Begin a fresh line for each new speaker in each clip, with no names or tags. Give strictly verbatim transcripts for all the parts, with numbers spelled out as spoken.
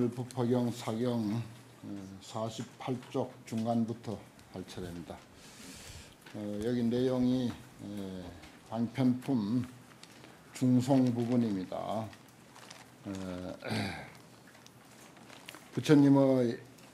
오늘 법화경 사경 사십팔 쪽 중간부터 할 차례입니다. 어, 여기 내용이 에, 방편품 중송 부분입니다. 어, 부처님의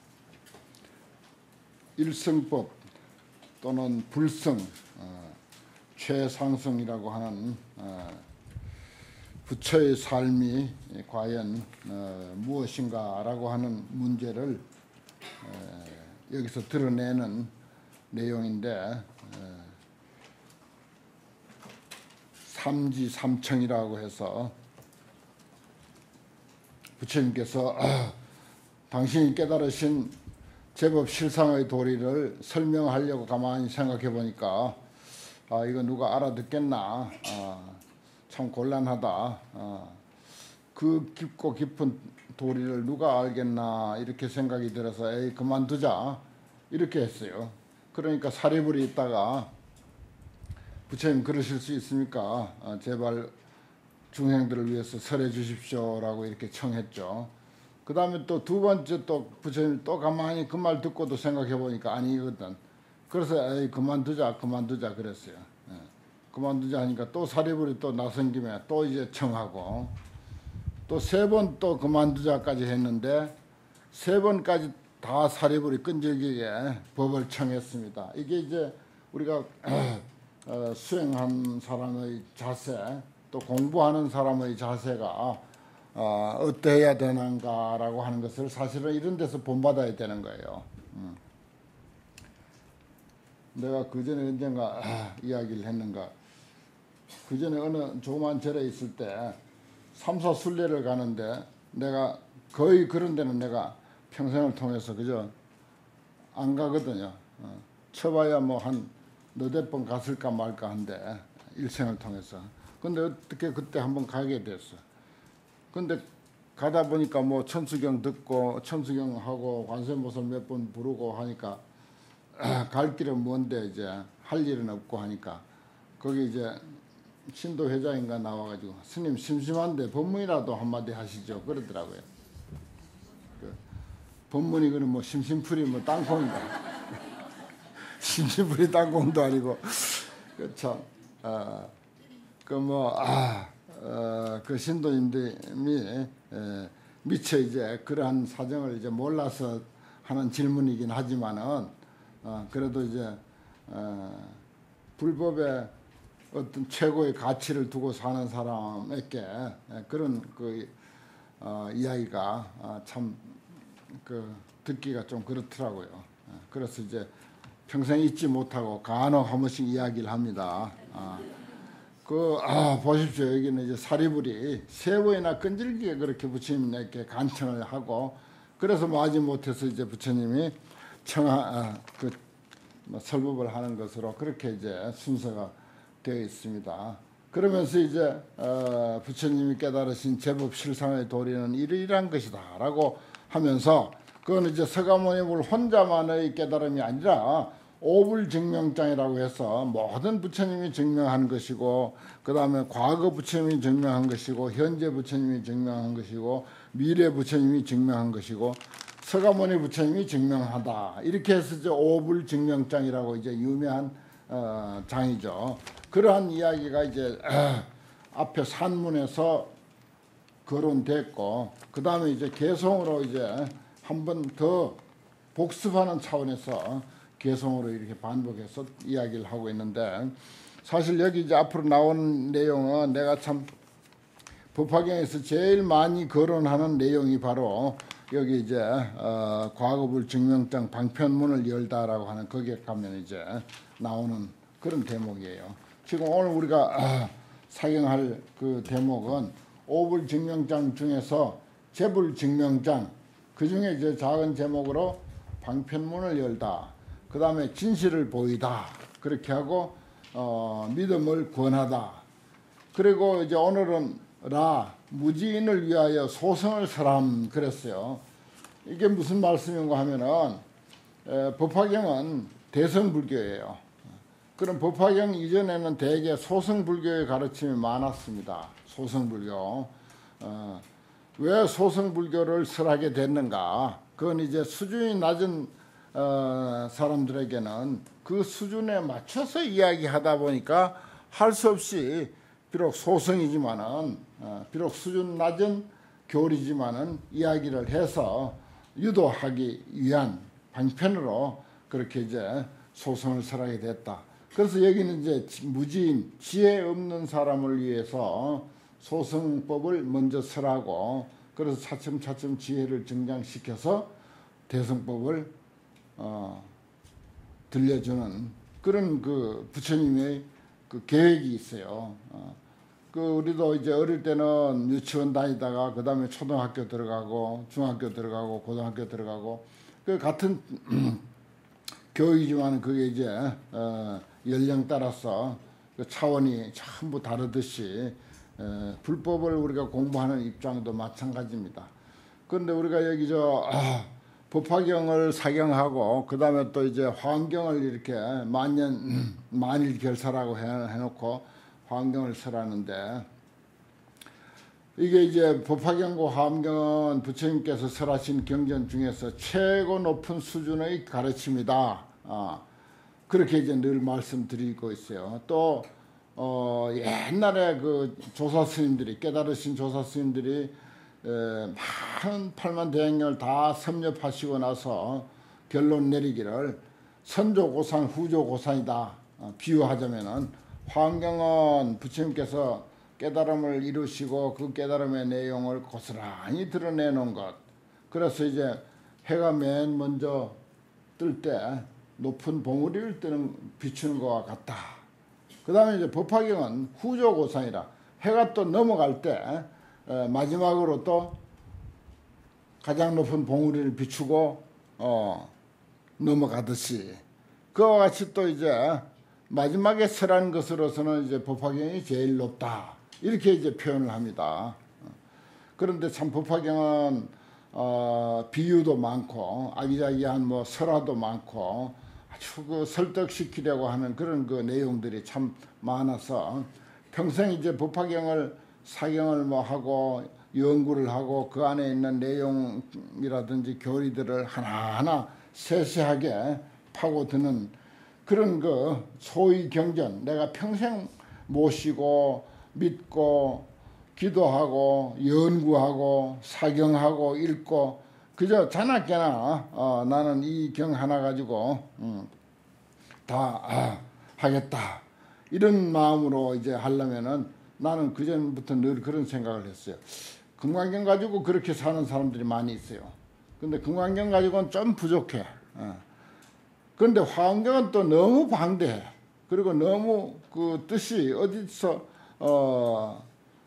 일성법 또는 불성, 어, 최상승이라고 하는 어, 부처의 삶이 과연 어, 무엇인가라고 하는 문제를 어, 여기서 드러내는 내용인데 어, 삼지삼청이라고 해서 부처님께서 어, 당신이 깨달으신 제법 실상의 도리를 설명하려고 가만히 생각해 보니까 아, 이거 누가 알아듣겠나, 아, 참 곤란하다. 어, 그 깊고 깊은 도리를 누가 알겠나 이렇게 생각이 들어서 에이 그만두자 이렇게 했어요. 그러니까 사리불이 있다가 부처님 그러실 수 있습니까? 어, 제발 중생들을 위해서 설해 주십시오라고 이렇게 청했죠. 그 다음에 또 두 번째 또 부처님 또 가만히 그 말 듣고도 생각해 보니까 아니거든. 그래서 에이 그만두자 그만두자 그랬어요. 예. 그만두자 하니까 또 사리불이 또 나선 김에 또 이제 청하고 또 세 번 또 그만두자까지 했는데 세 번까지 다 사리불이 끈질기게 법을 청했습니다. 이게 이제 우리가 어, 수행한 사람의 자세 또 공부하는 사람의 자세가 어, 어떠해야 되는가라고 하는 것을 사실은 이런 데서 본받아야 되는 거예요. 음. 내가 그 전에 언젠가 아, 이야기를 했는가. 그 전에 어느 조그만 절에 있을 때 삼사순례를 가는데 내가 거의 그런 데는 내가 평생을 통해서 그저 안 가거든요. 어, 쳐봐야 뭐 한 너댓 번 갔을까 말까 한데 일생을 통해서. 근데 어떻게 그때 한번 가게 됐어. 근데 가다 보니까 뭐 천수경 듣고 천수경하고 관세음보살 몇 번 부르고 하니까 갈 길은 먼데 이제 할 일은 없고 하니까 거기 이제 신도 회장인가 나와가지고 스님 심심한데 법문이라도 한마디 하시죠 그러더라고요. 그 법문이 그는 뭐 심심풀이 뭐 땅콩인가 심심풀이 땅콩도 아니고 그참 어, 그뭐 아, 어, 그 신도님들이 에, 미처 이제 그러한 사정을 이제 몰라서 하는 질문이긴 하지만은 어, 그래도 이제 어, 불법에 어떤 최고의 가치를 두고 사는 사람에게 그런 그 어, 이야기가 어, 참 그 듣기가 좀 그렇더라고요. 그래서 이제 평생 잊지 못하고 간혹 한 번씩 이야기를 합니다. 아, 그 아, 보십시오. 여기는 이제 사리불이 세 번이나 끈질기게 그렇게 부처님께 간청을 하고 그래서 마지 못해서 이제 부처님이 청하 아, 그 뭐 설법을 하는 것으로 그렇게 이제 순서가 되어 있습니다. 그러면서 이제 어, 부처님이 깨달으신 제법 실상의 도리는 이러이러한 것이다라고 하면서 그건 이제 서가모니불 혼자만의 깨달음이 아니라 오불증명장이라고 해서 모든 부처님이 증명한 것이고 그 다음에 과거 부처님이 증명한 것이고 현재 부처님이 증명한 것이고 미래 부처님이 증명한 것이고 서가모니 부처님이 증명하다 이렇게 해서 이제 오불증명장이라고 이제 유명한 어, 장이죠. 그러한 이야기가 이제 어, 앞에 산문에서 거론됐고 그 다음에 이제 개송으로 이제 한 번 더 복습하는 차원에서 개송으로 이렇게 반복해서 이야기를 하고 있는데 사실 여기 이제 앞으로 나온 내용은 내가 참 법화경에서 제일 많이 거론하는 내용이 바로 여기 이제 어, 과거불 증명장 방편문을 열다라고 하는 거기에 가면 이제 나오는 그런 대목이에요. 지금 오늘 우리가 아, 사경할 그 대목은 오불 증명장 중에서 제불 증명장 그 중에 이제 작은 제목으로 방편문을 열다. 그 다음에 진실을 보이다. 그렇게 하고 어, 믿음을 권하다. 그리고 이제 오늘은 라 무지인을 위하여 소성을 설함 그랬어요. 이게 무슨 말씀인가 하면은 에, 법화경은 대성불교예요. 그럼 법화경 이전에는 대개 소성불교의 가르침이 많았습니다. 소성불교. 어, 왜 소승불교를 설하게 됐는가? 그건 이제 수준이 낮은 어, 사람들에게는 그 수준에 맞춰서 이야기하다 보니까 할 수 없이 비록 소승이지만은 어, 비록 수준 낮은 교리지만은 이야기를 해서 유도하기 위한 방편으로 그렇게 이제 소승을 설하게 됐다. 그래서 여기는 이제 무지인 지혜 없는 사람을 위해서 소승법을 먼저 설하고 그래서 차츰차츰 지혜를 증장시켜서 대승법을 어, 들려주는 그런 그 부처님의 그 계획이 있어요. 어, 그 우리도 이제 어릴 때는 유치원 다니다가 그 다음에 초등학교 들어가고 중학교 들어가고 고등학교 들어가고 그 같은 교육이지만 그게 이제 어, 연령 따라서 그 차원이 전부 다르듯이 에, 불법을 우리가 공부하는 입장도 마찬가지입니다. 그런데 우리가 여기 저 아, 법화경을 사경하고 그 다음에 또 이제 화엄경을 이렇게 만년 만일 결사라고 해놓고 화엄경을 설하는데 이게 이제 법화경과 화엄경은 부처님께서 설하신 경전 중에서 최고 높은 수준의 가르침이다. 아, 그렇게 이제 늘 말씀드리고 있어요. 또 어, 옛날에 그 조사 스님들이 깨달으신 조사 스님들이 에, 많은 팔만 대행을 다 섭렵하시고 나서 결론 내리기를 선조고산 후조고산이다. 어, 비유하자면은 화엄경은 부처님께서 깨달음을 이루시고 그 깨달음의 내용을 고스란히 드러내놓은 것. 그래서 이제 해가 맨 먼저 뜰 때 높은 봉우리를 뜨는 비추는 것과 같다. 그 다음에 이제 법화경은 후조고산이라 해가 또 넘어갈 때 에, 마지막으로 또 가장 높은 봉우리를 비추고 어, 넘어가듯이 그와 같이 또 이제 마지막에 설한 것으로서는 이제 법화경이 제일 높다. 이렇게 이제 표현을 합니다. 그런데 참 법화경은 어, 비유도 많고 아기자기한 뭐 설화도 많고 아주 그 설득시키려고 하는 그런 그 내용들이 참 많아서 평생 이제 법화경을 사경을 뭐 하고 연구를 하고 그 안에 있는 내용이라든지 교리들을 하나하나 세세하게 파고드는 그런 그 소위 경전 내가 평생 모시고 믿고 기도하고 연구하고 사경하고 읽고 그저 자나깨나 어, 나는 이 경 하나 가지고 음, 다 아, 하겠다 이런 마음으로 이제 하려면은 나는 그 전부터 늘 그런 생각을 했어요. 금강경 가지고 그렇게 사는 사람들이 많이 있어요. 근데 금강경 가지고는 좀 부족해. 어. 그런데 화엄경은 또 너무 방대해. 그리고 너무 그 뜻이 어디서 어,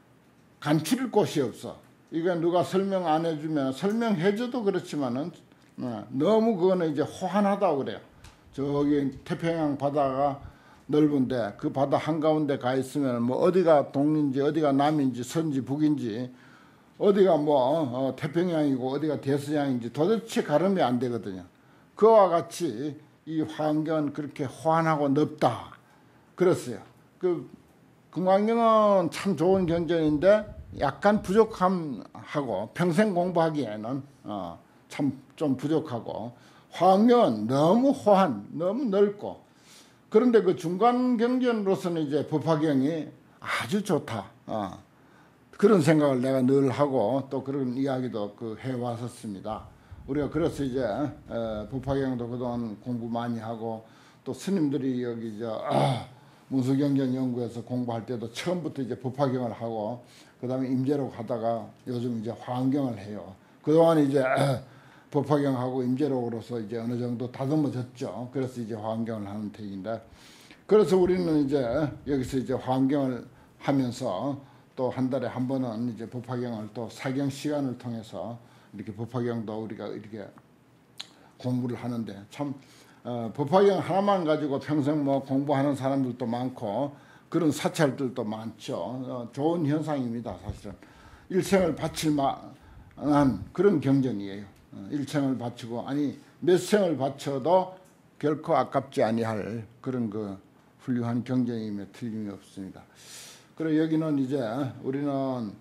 간추릴 곳이 없어. 이거 누가 설명 안 해주면 설명해줘도 그렇지만은 어, 너무 그거는 이제 호환하다고 그래요. 저기 태평양 바다가 넓은데 그 바다 한가운데 가 있으면 뭐 어디가 동인지 어디가 남인지 서인지 북인지 어디가 뭐 어, 태평양이고 어디가 대서양인지 도대체 가름이 안 되거든요. 그와 같이 이 화엄경은 그렇게 호환하고 넓다. 그랬어요. 그 금강경은 참 좋은 경전인데 약간 부족함하고 평생 공부하기에는 어, 참 좀 부족하고 화엄경은 너무 호환, 너무 넓고 그런데 그 중간 경전으로서는 이제 법화경이 아주 좋다. 어, 그런 생각을 내가 늘 하고 또 그런 이야기도 그 해왔었습니다. 우리가 그래서 이제 에, 법화경도 그동안 공부 많이 하고 또 스님들이 여기 저 아, 문수경전 연구에서 공부할 때도 처음부터 이제 법화경을 하고 그 다음에 임재록 하다가 요즘 이제 화엄경을 해요. 그동안 이제 에, 법화경하고 임재록으로서 이제 어느 정도 다듬어졌죠. 그래서 이제 화엄경을 하는 택인데 그래서 우리는 이제 여기서 이제 화엄경을 하면서 또 한 달에 한 번은 이제 법화경을 또 사경 시간을 통해서 이렇게 법화경도 우리가 이렇게 공부를 하는데 참 어, 법화경 하나만 가지고 평생 뭐 공부하는 사람들도 많고 그런 사찰들도 많죠. 어, 좋은 현상입니다. 사실은 일생을 바칠 만한 그런 경전이에요. 어, 일생을 바치고 아니 몇 생을 바쳐도 결코 아깝지 아니할 그런 그 훌륭한 경전임에 틀림이 없습니다. 그리고 여기는 이제 우리는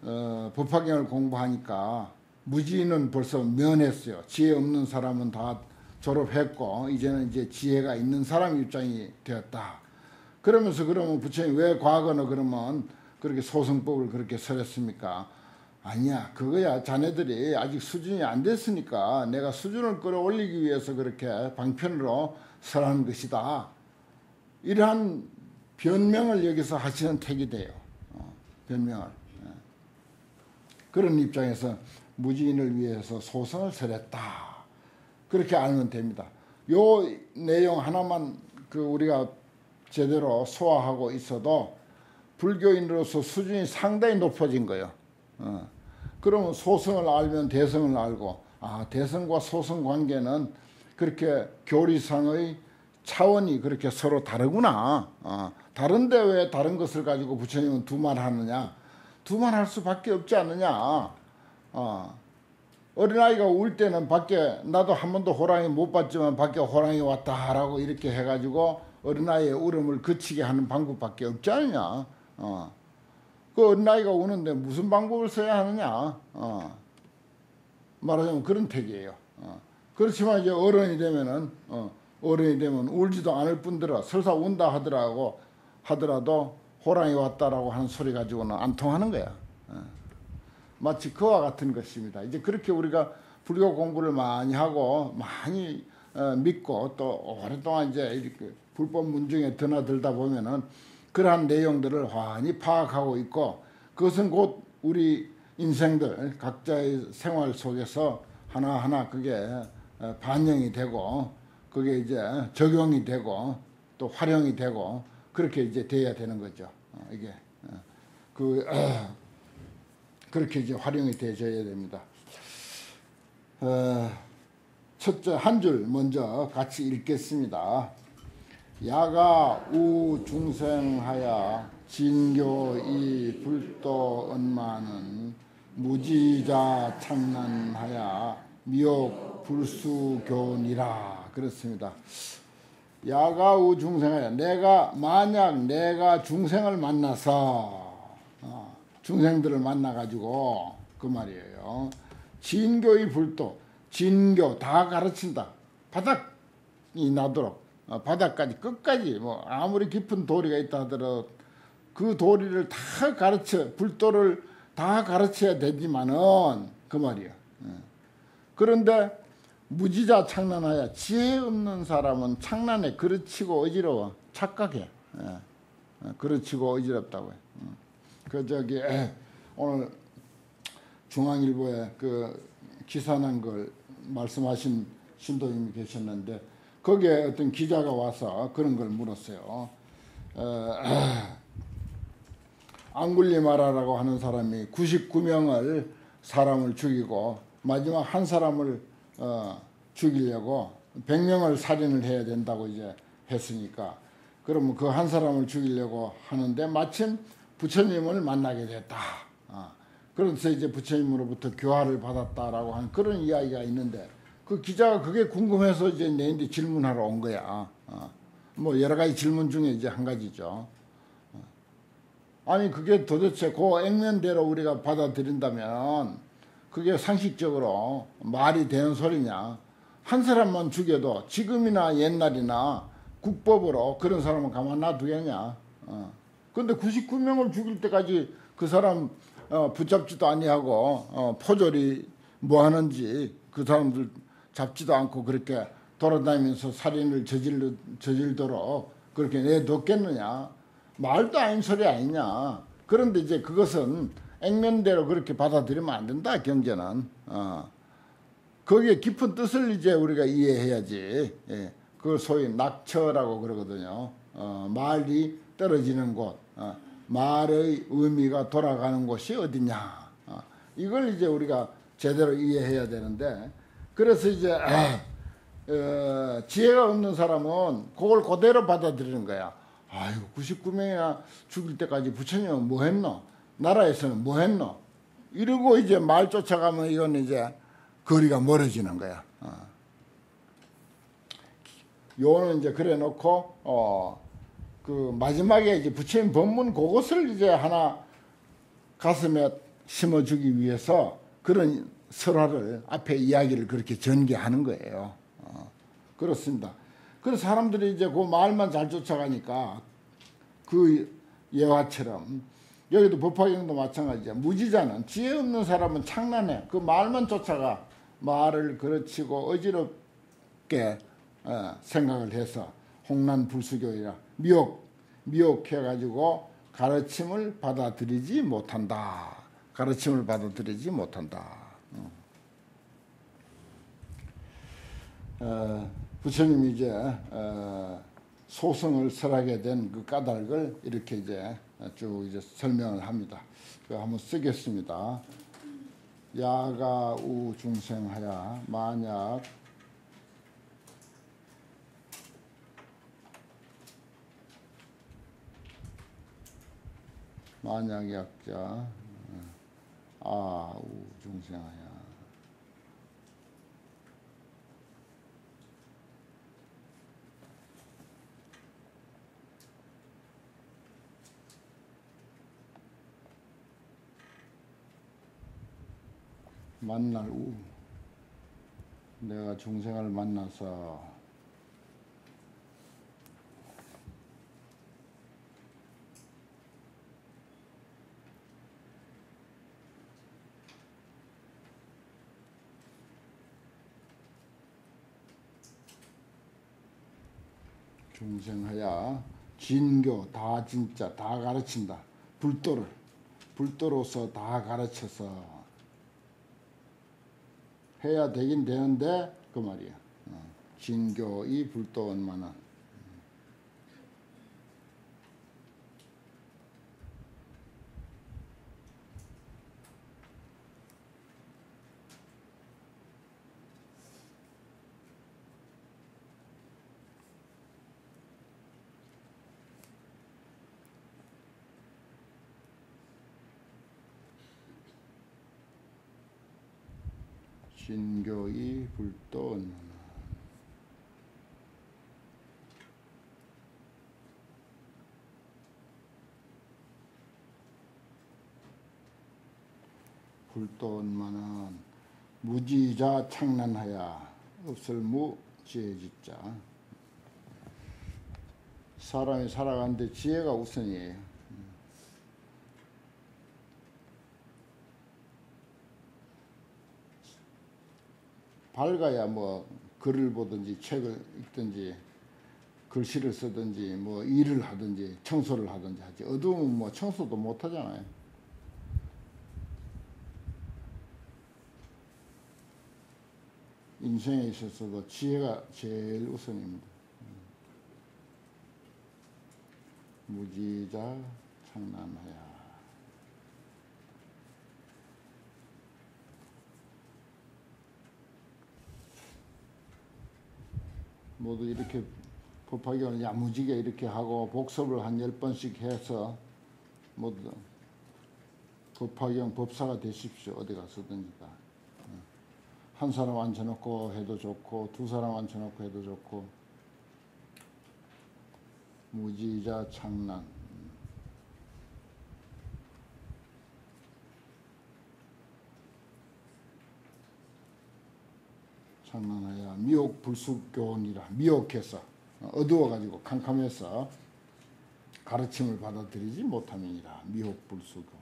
어, 법화경을 공부하니까 무지는 벌써 면했어요. 지혜 없는 사람은 다 졸업했고 이제는 이제 지혜가 있는 사람 입장이 되었다. 그러면서 그러면 부처님 왜 과거는 그러면 그렇게 소승법을 그렇게 설했습니까? 아니야, 그거야 자네들이 아직 수준이 안 됐으니까 내가 수준을 끌어올리기 위해서 그렇게 방편으로 설한 것이다. 이러한 변명을 여기서 하시는 택이 돼요. 어, 변명을. 예. 그런 입장에서 무지인을 위해서 소승을 설했다. 그렇게 알면 됩니다. 요 내용 하나만 그 우리가 제대로 소화하고 있어도 불교인으로서 수준이 상당히 높아진 거예요. 어. 그러면 소승을 알면 대승을 알고, 아, 대승과 소승 관계는 그렇게 교리상의 차원이 그렇게 서로 다르구나. 어. 다른데 왜 다른 것을 가지고 부처님은 두말하느냐? 두말할 수밖에 없지 않느냐? 어. 어린아이가 울 때는 밖에, 나도 한 번도 호랑이 못 봤지만 밖에 호랑이 왔다라고 이렇게 해가지고 어린아이의 울음을 그치게 하는 방법밖에 없지 않느냐. 어. 그 어린아이가 우는데 무슨 방법을 써야 하느냐. 어. 말하자면 그런 택이에요. 어. 그렇지만 이제 어른이 되면은, 어, 어른이 되면 울지도 않을 뿐더러 설사 운다 하더라고, 하더라도 호랑이 왔다라고 하는 소리 가지고는 안 통하는 거야. 어. 마치 그와 같은 것입니다. 이제 그렇게 우리가 불교 공부를 많이 하고 많이 어, 믿고 또 오랫동안 이제 이렇게 불법 문중에 드나들다 보면은 그러한 내용들을 환히 파악하고 있고, 그것은 곧 우리 인생들 각자의 생활 속에서 하나하나 그게 반영이 되고 그게 이제 적용이 되고 또 활용이 되고 그렇게 이제 돼야 되는 거죠. 이게 그 그렇게 이제 활용이 되어야 됩니다. 어, 첫째 한 줄 먼저 같이 읽겠습니다. 야가 우 중생하야 진교이 불도 언마는 무지자 창난하야 미혹 불수교니라. 그렇습니다. 야가 우 중생하야, 내가 만약 내가 중생을 만나서 어, 중생들을 만나가지고 그 말이에요. 진교의 불도, 진교 다 가르친다. 바닥이 나도록 어, 바닥까지 끝까지 뭐 아무리 깊은 도리가 있다 하더라도 그 도리를 다 가르쳐, 불도를 다 가르쳐야 되지만은 그 말이야. 그런데 무지자 창난하야, 지혜 없는 사람은 창난해, 그르치고 어지러워, 착각해. 그르치고 어지럽다고 해. 그 저기 오늘 중앙일보에 그 기사 난 걸 말씀하신 신도님이 계셨는데 거기에 어떤 기자가 와서 그런 걸 물었어요. 어, 앙굴리마라라고 하는 사람이 구십구 명을 사람을 죽이고 마지막 한 사람을 어, 죽이려고 백 명을 살인을 해야 된다고 이제 했으니까, 그러면 그 한 사람을 죽이려고 하는데 마침 부처님을 만나게 됐다. 어, 그래서 이제 부처님으로부터 교화를 받았다라고 하는 그런 이야기가 있는데, 그 기자가 그게 궁금해서 이제 내한테 질문하러 온 거야. 어, 뭐 여러 가지 질문 중에 이제 한 가지죠. 어, 아니 그게 도대체 그 액면대로 우리가 받아들인다면 그게 상식적으로 말이 되는 소리냐? 한 사람만 죽여도 지금이나 옛날이나 국법으로 그런 사람은 가만 놔두겠냐? 어. 근데 구십구 명을 죽일 때까지 그 사람 어, 붙잡지도 아니하고 어, 포졸이 뭐 하는지 그 사람들 잡지도 않고 그렇게 돌아다니면서 살인을 저질, 저질도록 그렇게 내뒀겠느냐? 말도 아닌 소리 아니냐? 그런데 이제 그것은 액면대로 그렇게 받아들이면 안 된다, 경제는. 어. 거기에 깊은 뜻을 이제 우리가 이해해야지. 예. 그걸 소위 낙처라고 그러거든요. 어, 말이 떨어지는 곳, 어, 말의 의미가 돌아가는 곳이 어디냐. 어, 이걸 이제 우리가 제대로 이해해야 되는데, 그래서 이제 어, 지혜가 없는 사람은 그걸 그대로 받아들이는 거야. 아이고 구십구 명이나 죽일 때까지 부처님은 뭐 했노? 나라에서는 뭐 했노? 이러고 이제 말 쫓아가면 이건 이제 거리가 멀어지는 거야. 어. 요는 이제 그래 놓고 어, 그 마지막에 이제 부처님 법문 그것을 이제 하나 가슴에 심어주기 위해서 그런 설화를 앞에 이야기를 그렇게 전개하는 거예요. 어, 그렇습니다. 그래서 사람들이 이제 그 말만 잘 쫓아가니까 그 예화처럼 여기도 법화경도 마찬가지야. 무지자는, 지혜 없는 사람은 창란해. 그 말만 쫓아가. 말을 그르치고 어지럽게 어, 생각을 해서 홍난불수교이라 미혹, 미혹해가지고 가르침을 받아들이지 못한다. 가르침을 받아들이지 못한다. 어, 부처님이 이제 어, 소승을 설하게 된 그 까닭을 이렇게 이제 쭉 이제 설명을 합니다. 그 한번 쓰겠습니다. 야가 우 중생하야 만약 만약 약자 아우 중생하야 만날 우 내가 중생을 만나서 중생하야 진교 다 진짜 다 가르친다. 불도를 불도로서 다 가르쳐서 해야 되긴 되는데 그 말이야. 어, 진교이 불도원만은 진교이 불도원만은 불도원만은 무지자 창난하야 없을 무 지혜지자 사람이 살아가는데 지혜가 우선이에요. 밝아야 뭐 글을 보든지 책을 읽든지 글씨를 쓰든지 뭐 일을 하든지 청소를 하든지 하지. 어두우면 뭐 청소도 못 하잖아요. 인생에 있어서도 지혜가 제일 우선입니다. 무지자 창난하야. 모두 이렇게 법화경을 야무지게 이렇게 하고 복습을 한 열 번씩 해서 모두 법화경 법사가 되십시오. 어디 가서든지 다. 한 사람 앉혀놓고 해도 좋고 두 사람 앉혀놓고 해도 좋고 무지자 창난 창난하야 미혹 불수교원이라 미혹해서 어두워가지고 캄캄해서 가르침을 받아들이지 못함이니라. 미혹 불수교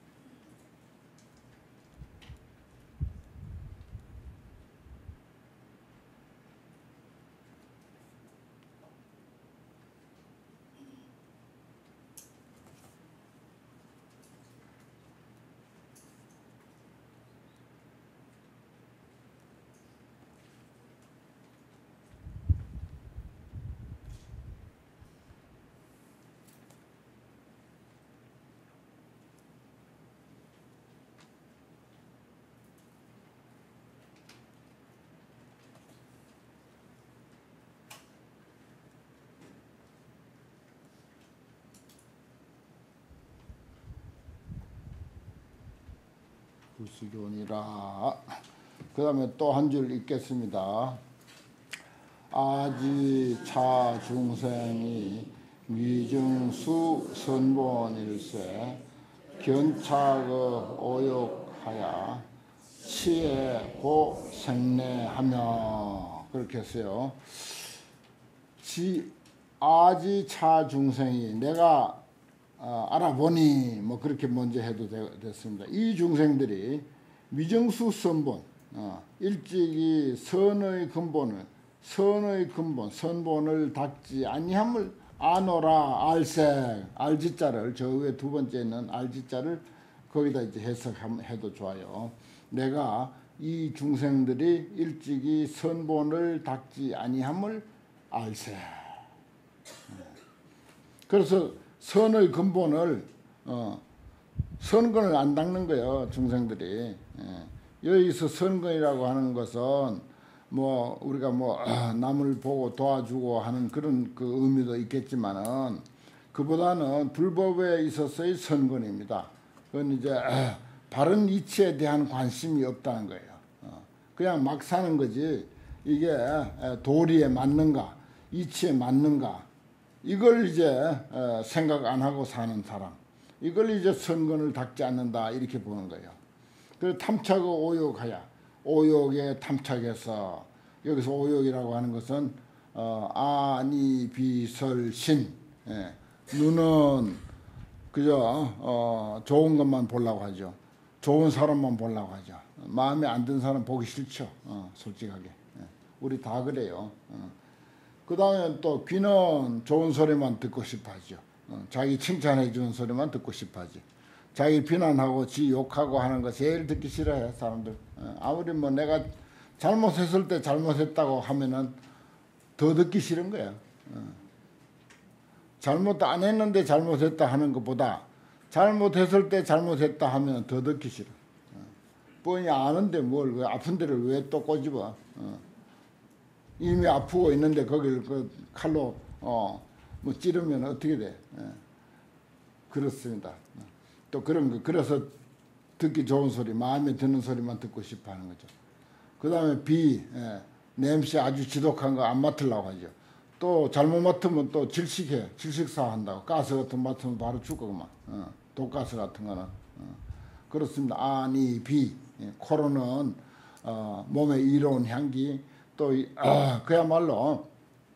불수교원이라. 그 다음에 또 한 줄 읽겠습니다. 아지 차 중생이 위증수 선본일세 견차 그 오욕하야 치에 고 생내하며 그렇게 했어요. 지 아지 차 중생이 내가 어, 알아보니 뭐 그렇게 먼저 해도 되, 됐습니다. 이 중생들이 미정수 선본 어, 일찍이 선의 근본을 선의 근본 선본을 닦지 아니함을 아노라 알색 알지자를 저 위에 두 번째 있는 알지자를 거기다 이제 해석해도 좋아요. 내가 이 중생들이 일찍이 선본을 닦지 아니함을 알세. 그래서 선의 근본을 어, 선근을 안 닦는 거예요. 중생들이. 예. 여기서 선근이라고 하는 것은 뭐 우리가 뭐 남을 보고 도와주고 하는 그런 그 의미도 있겠지만은 그보다는 불법에 있어서의 선근입니다. 그건 이제 바른 이치에 대한 관심이 없다는 거예요. 그냥 막 사는 거지 이게 도리에 맞는가 이치에 맞는가 이걸 이제 생각 안 하고 사는 사람 이걸 이제 선근을 닦지 않는다 이렇게 보는 거예요. 그래서 탐착고 오욕하야 오욕에 탐착해서 여기서 오욕이라고 하는 것은 어, 아니 비설신 예. 눈은 그저 어, 좋은 것만 보려고 하죠. 좋은 사람만 보려고 하죠. 마음에 안 든 사람 보기 싫죠. 어, 솔직하게 예. 우리 다 그래요. 어. 그 다음에 또 귀는 좋은 소리만 듣고 싶어 하죠. 어, 자기 칭찬해 주는 소리만 듣고 싶어 하지. 자기 비난하고 지 욕하고 하는 거 제일 듣기 싫어해 사람들. 어, 아무리 뭐 내가 잘못했을 때 잘못했다고 하면은 더 듣기 싫은 거야. 어. 잘못 안 했는데 잘못했다 하는 것보다 잘못했을 때 잘못했다 하면 더 듣기 싫어. 어. 뻔히 아는데 뭘 그 아픈 데를 왜 또 꼬집어. 어. 이미 아프고 있는데 거기를 그 칼로 어 뭐 찌르면 어떻게 돼? 예. 그렇습니다. 또 그런 거 그래서 듣기 좋은 소리, 마음에 드는 소리만 듣고 싶어 하는 거죠. 그 다음에 비, 예. 냄새 아주 지독한 거 안 맡으려고 하죠. 또 잘못 맡으면 또 질식해, 질식사 한다고. 가스 같은 거 맡으면 바로 죽거만. 어. 독가스 같은 거는. 어. 그렇습니다. 아니 비, 예. 코로는 어, 몸에 이로운 향기. 또 아, 그야말로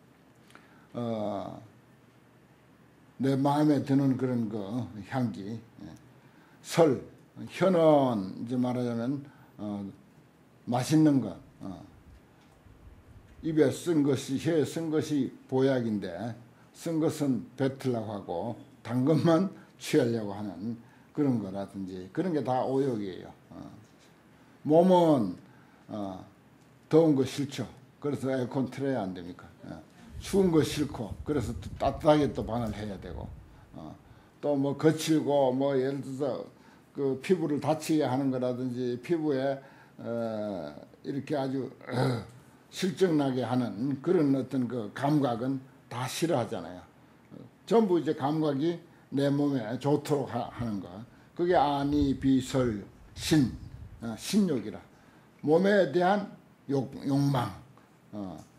어, 내 마음에 드는 그런 그 향기, 설, 혀는 이제 말하자면 어, 맛있는 것, 어, 입에 쓴 것이 혀에 쓴 것이 보약인데 쓴 것은 뱉으려고 하고 단 것만 취하려고 하는 그런 거라든지 그런 게 다 오욕이에요. 어. 몸은 어, 더운 거 싫죠. 그래서 에어컨 틀어야 안 됩니까? 예. 추운 거 싫고 그래서 또 따뜻하게 또 방을 해야 되고 어. 또 뭐 거칠고 뭐 예를 들어서 그 피부를 다치게 하는 거라든지 피부에 어, 이렇게 아주 어, 실증나게 하는 그런 어떤 그 감각은 다 싫어하잖아요. 어, 전부 이제 감각이 내 몸에 좋도록 하, 하는 거. 그게 아니 비설 신 어, 신욕이라 몸에 대한 욕, 욕망 어,